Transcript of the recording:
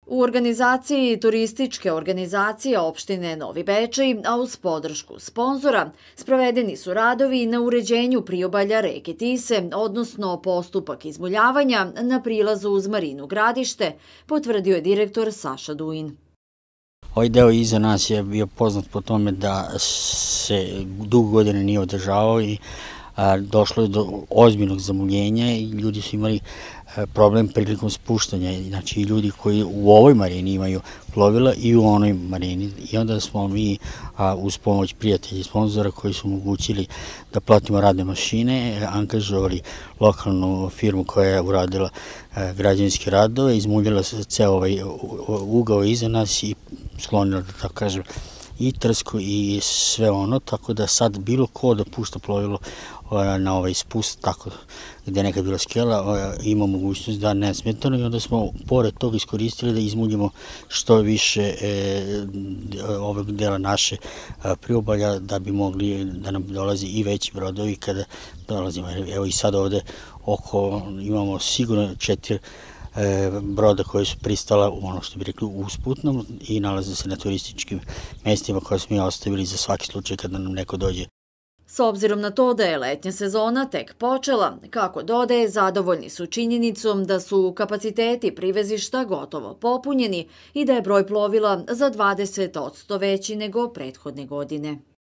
U organizaciji turističke organizacije opštine Novi Bečej, a uz podršku sponzora, sprovedeni su radovi na uređenju priobalja reke Tise, odnosno postupak izmuljavanja na prilazu uz Marinu Gradište, potvrdio je direktor Saša Duin. Ovaj deo iza nas je bio poznat po tome da se dugo godina nije održavao i došlo je do ozbiljnog zamuljenja i ljudi su imali problem prilikom spuštanja. Znači i ljudi koji u ovoj marini imaju plovila i u onoj marini. I onda smo mi uz pomoć prijatelja i sponzora koji su omogućili da platimo radne mašine, angažovali lokalnu firmu koja je uradila građevinske radove, izmuljila se ceo ovaj ugao iza nas i sklonila, da tako kažem, i trsku i sve ono, tako da sad bilo ko da pušta plovilo na ovaj spust, tako gde je nekad bila skela, ima mogućnost da nesmetano i onda smo pored toga iskoristili da izmuljimo što više ovog dela naše priobalja da bi mogli da nam dolazi i veći brodovi kada dolazimo. Evo i sad ovde imamo sigurno 4 broda koje su pristala u ono što bi rekli usputnom i nalaze se na turističkim mestima koje smo mi ostavili za svaki slučaj kada nam neko dođe. S obzirom na to da je letnja sezona tek počela, kako dodaje, zadovoljni su činjenicom da su kapaciteti privezišta gotovo popunjeni i da je broj plovila za 20% veći nego prethodne godine.